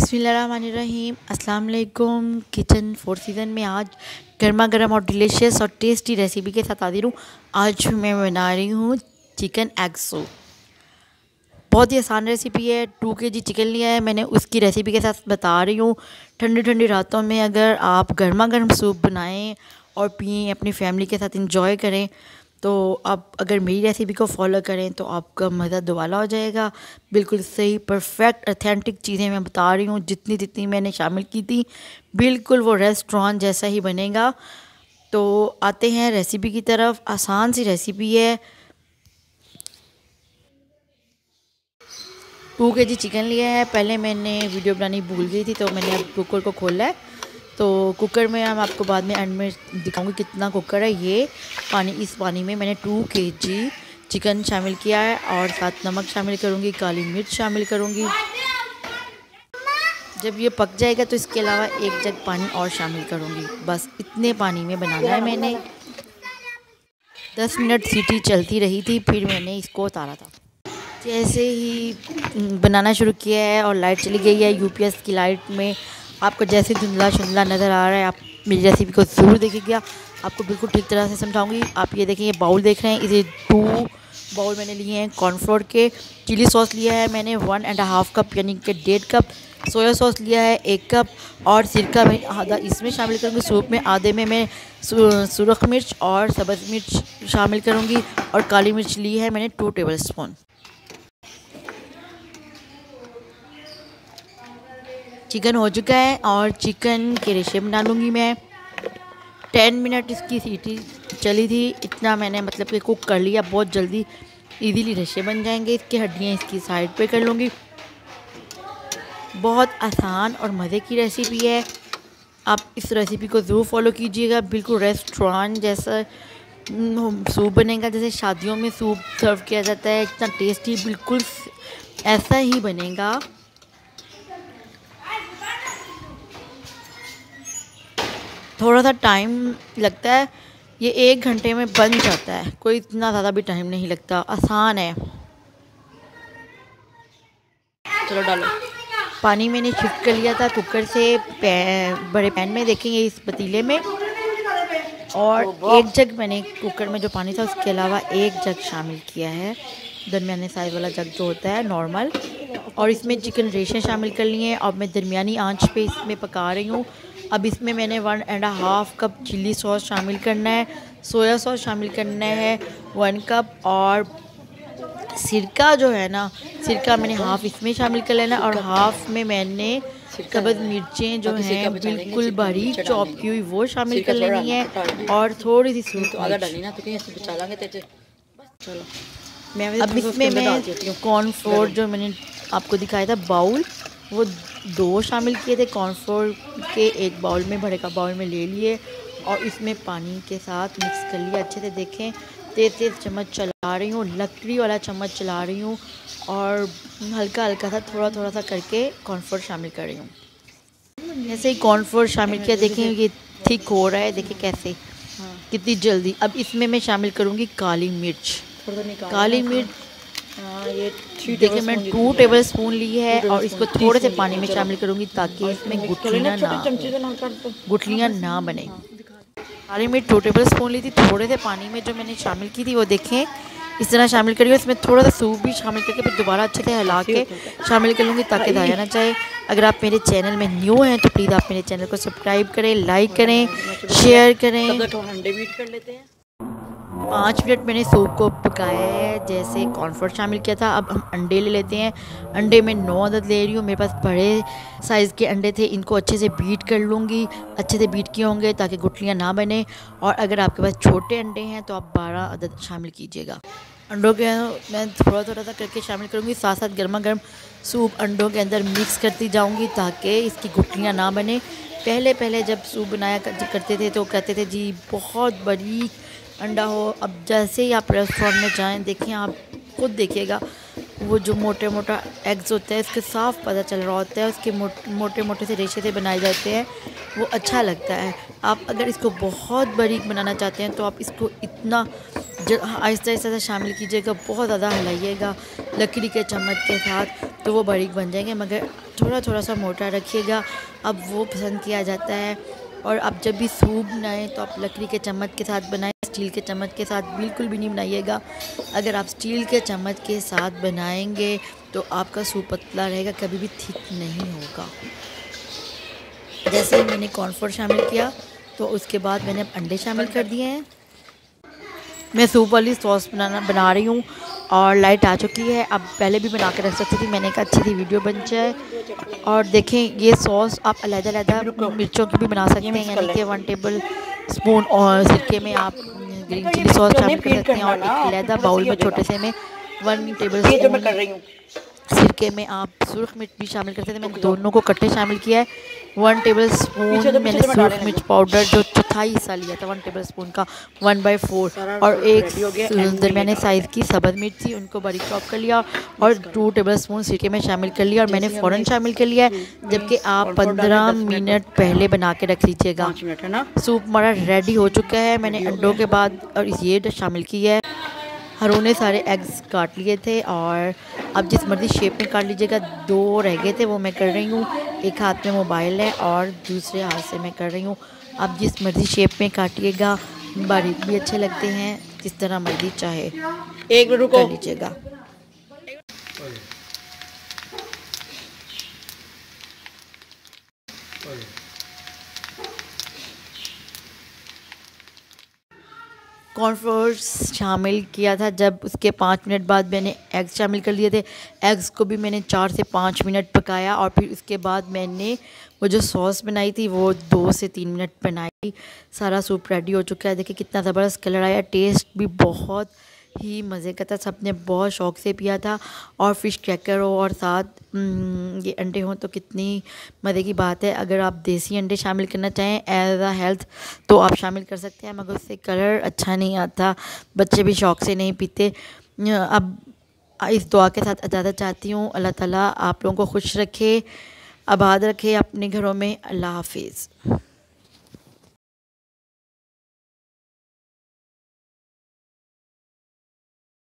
बिस्मिल्लाहिर्रहमानिर्रहीम। अस्सलाम वालेकुम। किचन फोर सीज़न में आज गर्मा गर्म और डिलीशियस और टेस्टी रेसिपी के साथ हाजिर हूँ। आज मैं बना रही हूँ चिकन एग सूप। बहुत ही आसान रेसिपी है। 2 kg चिकन लिया है मैंने, उसकी रेसिपी के साथ बता रही हूँ। ठंडी ठंडी रातों में अगर आप गर्मा गर्म सूप बनाएं और पिएं, अपनी फैमिली के साथ इंजॉय करें, तो आप अगर मेरी रेसिपी को फॉलो करें तो आपका मज़ा दुबाला हो जाएगा। बिल्कुल सही, परफेक्ट, ऑथेंटिक चीज़ें मैं बता रही हूँ। जितनी जितनी मैंने शामिल की थी, बिल्कुल वो रेस्टोरेंट जैसा ही बनेगा। तो आते हैं रेसिपी की तरफ। आसान सी रेसिपी है। 2 kg चिकन लिया है। पहले मैंने वीडियो बनानी भूल गई थी, तो मैंने अब कुकर को खोला है। तो कुकर में हम आपको बाद में एंड में दिखाऊंगी कितना कुकर है। ये पानी, इस पानी में मैंने 2 kg चिकन शामिल किया है और साथ नमक शामिल करूंगी, काली मिर्च शामिल करूंगी। जब ये पक जाएगा तो इसके अलावा 1 जग पानी और शामिल करूंगी। बस इतने पानी में बनाना है मैंने। 10 मिनट सीटी चलती रही थी, फिर मैंने इसको उतारा था। जैसे ही बनाना शुरू किया है और लाइट चली गई है, यूपीएस की लाइट में आपको जैसे धुंधला शुंधला नज़र आ रहा है, आप मेरी रेसिपी को ज़रूर देखिएगा। आपको बिल्कुल ठीक तरह से समझाऊंगी। आप ये देखें, ये बाउल देख रहे हैं, इसे 2 बाउल मैंने लिए हैं कॉर्नफ्लोर के। चिली सॉस लिया है मैंने 1.5 कप, यानी कि 1.5 कप। सोया सॉस लिया है 1 कप और सिरका में आधा इसमें शामिल करूँगी। सूप में आधे में मैं सुरख मिर्च और सब्ज़ मिर्च शामिल करूँगी और काली मिर्च ली है मैंने 2 टेबल स्पून। चिकन हो चुका है और चिकन के रेशे बना लूँगी मैं। 10 मिनट इसकी सीटी चली थी, इतना मैंने मतलब कि कुक कर लिया। बहुत जल्दी इजीली रेशे बन जाएंगे। इसकी हड्डियाँ इसकी साइड पे कर लूँगी। बहुत आसान और मज़े की रेसिपी है। आप इस रेसिपी को ज़रूर फॉलो कीजिएगा। बिल्कुल रेस्टोरेंट जैसा सूप बनेगा, जैसे शादियों में सूप सर्व किया जाता है, इतना टेस्टी, बिल्कुल ऐसा ही बनेगा। थोड़ा सा टाइम लगता है, ये 1 घंटे में बन जाता है। कोई इतना ज़्यादा भी टाइम नहीं लगता, आसान है। चलो डालो। पानी मैंने शिफ्ट कर लिया था कुकर से बड़े पैन में, देखेंगे इस पतीले में। और 1 जग मैंने कुकर में जो पानी था उसके अलावा 1 जग शामिल किया है, दरमियाने साइज़ वाला जग जो होता है नॉर्मल। और इसमें चिकन रेशे शामिल कर लिए हैं और मैं दरमियानी आंच पे इसमें पका रही हूँ। अब इसमें मैंने 1.5 कप चिली सॉस शामिल करना है, सोया सॉस शामिल करना है 1 कप, और सिरका जो है ना, सिरका मैंने हाफ़ इसमें शामिल कर लेना और हाफ़ में मैंने सब्ज़ मिर्चें जो हैं बिल्कुल बारीक चॉप की हुई वो शामिल कर लेनी है और थोड़ी सी सूप आधा डालनी ना, तो कहीं ऐसे बचा लांगे तेरे। चलो अब इसमें मैं कॉर्नफ्लोर जो मैंने आपको दिखाया था बाउल, वो 2 शामिल किए थे। कॉर्नफ्लोर के 1 बाउल में, बड़े का बाउल में ले लिए और इसमें पानी के साथ मिक्स कर लिया अच्छे से। देखें, तेज़ चम्मच चला रही हूँ, लकड़ी वाला चम्मच चला रही हूँ और हल्का हल्का सा थोड़ा सा करके कॉर्नफ्लोर शामिल कर रही हूँ। जैसे ही कॉर्नफ्लोर शामिल किया, देखें ये थिक हो रहा है, देखें कैसे, कितनी जल्दी। अब इसमें मैं शामिल करूँगी काली मिर्च। काली मिर्च ये देखिए मैंने 2 टेबल स्पून ली है और इसको थोड़े से पानी में शामिल करूँगी ताकि इसमें गुठलियाँ ना बने। काली मिर्च 2 टेबल स्पून ली थी, थोड़े से पानी में जो मैंने शामिल की थी वो देखें इस तरह शामिल करिए। इसमें थोड़ा सा सूप भी शामिल करके फिर दोबारा अच्छे से हिला के शामिल कर लूँगी ताकि ज़ाया ना जाए। अगर आप मेरे चैनल में न्यू हैं तो प्लीज़ आप मेरे चैनल को सब्सक्राइब करें, लाइक करें, शेयर करें। 5 मिनट मैंने सूप को पकाया है। जैसे कॉर्नफ्लोर शामिल किया था, अब हम अंडे ले लेते हैं। अंडे में 9 अदद ले रही हूँ। मेरे पास बड़े साइज़ के अंडे थे, इनको अच्छे से बीट कर लूँगी। अच्छे से बीट किए होंगे ताकि गुठलियाँ ना बने। और अगर आपके पास छोटे अंडे हैं तो आप 12 अदद शामिल कीजिएगा। अंडों के मैं थोड़ा सा करके शामिल करूँगी। साथ साथ गर्मा गर्म सूप अंडों के अंदर मिक्स करती जाऊँगी ताकि इसकी गुठलियाँ ना बने। पहले जब सूप बनाया करते थे तो कहते थे जी बहुत बड़ी अंडा हो। अब जैसे ही आप रेस्टोरेंट में जाएं, देखें, आप खुद देखिएगा, वो जो मोटा एग्स होता है उसके साफ पता चल रहा होता है, उसके मोटे से रेशे से बनाए जाते हैं, वो अच्छा लगता है। आप अगर इसको बहुत बारीक बनाना चाहते हैं तो आप इसको इतना आहिस्ता आहिस्ता शामिल कीजिएगा, बहुत ज़्यादा हिलाइएगा लकड़ी के चम्मच के साथ, तो वो बारीक बन जाएंगे, मगर थोड़ा थोड़ा सा मोटा रखिएगा। अब वो पसंद किया जाता है। और अब जब भी सूप बनाएं तो आप लकड़ी के चम्मच के साथ बनाएं, स्टील के चम्मच के साथ बिल्कुल भी नहीं बनाइएगा। अगर आप स्टील के चम्मच के साथ बनाएंगे तो आपका सूप पतला रहेगा, कभी भी थिक नहीं होगा। जैसे ही मैंने कॉर्नफ्लोर शामिल किया तो उसके बाद मैंने अंडे शामिल कर दिए हैं। मैं सूप वाली सॉस बना रही हूँ और लाइट आ चुकी है। अब पहले भी बना के रख सकती थी, मैंने कहा अच्छी सी वीडियो बन जाए। और देखें ये सॉस आप अलग-अलग मिर्चों की भी बना सकते हैं, यानी कि 1 टेबल स्पून और सिरके में आप ग्रीन चिली सॉस शामिल कर सकते हैं। और एक अलग बाउल में छोटे से में 1 टेबल स्पून सिरके में आप सुरख मिर्च भी शामिल करते थे। मैंने दोनों को इकट्ठे शामिल किया है। 1 टेबल स्पून मैंने सुरख मिर्च पाउडर जो चौथाई हिस्सा लिया था 1 टेबल स्पून का 1/4, और एक दरमियाने साइज़ की सब्ज़ मिर्च थी, उनको बारीक चॉप कर लिया और 2 टेबल स्पून सिरके में शामिल कर लिया और मैंने फ़ौरन शामिल कर लिया है, जबकि आप 15 मिनट पहले बना के रख लीजिएगा। सूप हमारा रेडी हो चुका है। मैंने अंडों के बाद और ये शामिल किया है। हरू ने सारे एग्स काट लिए थे और अब जिस मर्ज़ी शेप में काट लीजिएगा। 2 रह गए थे वो मैं कर रही हूँ। एक हाथ में मोबाइल है और दूसरे हाथ से मैं कर रही हूँ। अब जिस मर्ज़ी शेप में काटिएगा, बारीक भी अच्छे लगते हैं, जिस तरह मर्ज़ी चाहे एक मिनट रुको कर लीजिएगा। कॉर्नफ्लोर शामिल किया था जब उसके 5 मिनट बाद मैंने एग्स शामिल कर लिए थे। एग्स को भी मैंने 4 से 5 मिनट पकाया और फिर उसके बाद मैंने वो जो सॉस बनाई थी वो 2 से 3 मिनट बनाई। सारा सूप रेडी हो चुका है। देखिए कितना ज़बरदस्त कलर आया, टेस्ट भी बहुत ही मज़े का था, सबने बहुत शौक़ से पिया था। और फ़िश क्रैकर हो और साथ ये अंडे हों तो कितनी मज़े की बात है। अगर आप देसी अंडे शामिल करना चाहें एज अ हेल्थ तो आप शामिल कर सकते हैं, मगर उससे कलर अच्छा नहीं आता, बच्चे भी शौक़ से नहीं पीते। अब इस दुआ के साथ इजाज़त चाहती हूँ। अल्लाह ताला आप लोगों को खुश रखे, आबाद रखे अपने घरों में। अल्लाह हाफिज़।